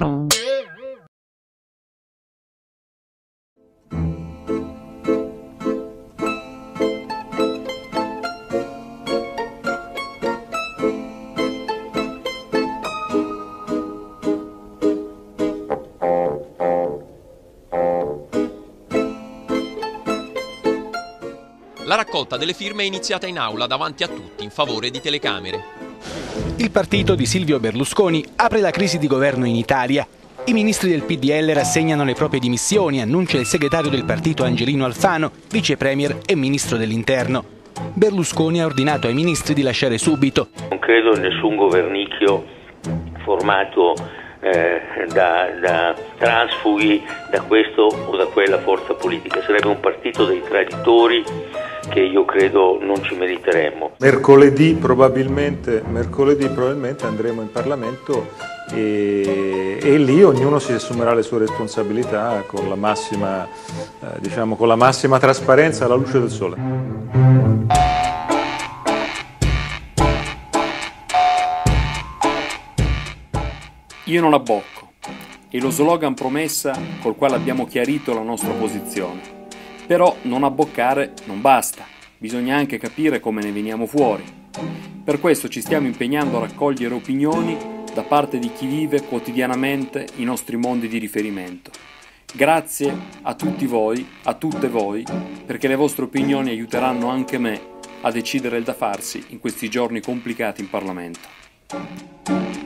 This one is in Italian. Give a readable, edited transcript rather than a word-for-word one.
La raccolta delle firme è iniziata in aula davanti a tutti in favore di telecamere. Il partito di Silvio Berlusconi apre la crisi di governo in Italia. I ministri del PDL rassegnano le proprie dimissioni, annuncia il segretario del partito Angelino Alfano, vice premier e ministro dell'interno. Berlusconi ha ordinato ai ministri di lasciare subito. Non credo in nessun governicchio formato da transfughi da questo o da quella forza politica. Sarebbe un partito dei traditori che io credo non ci meriteremmo. Mercoledì probabilmente andremo in Parlamento e lì ognuno si assumerà le sue responsabilità con la massima trasparenza alla luce del sole. Io non abbocco, è lo slogan promessa col quale abbiamo chiarito la nostra posizione. Però non abboccare non basta, bisogna anche capire come ne veniamo fuori. Per questo ci stiamo impegnando a raccogliere opinioni da parte di chi vive quotidianamente i nostri mondi di riferimento. Grazie a tutti voi, a tutte voi, perché le vostre opinioni aiuteranno anche me a decidere il da farsi in questi giorni complicati in Parlamento.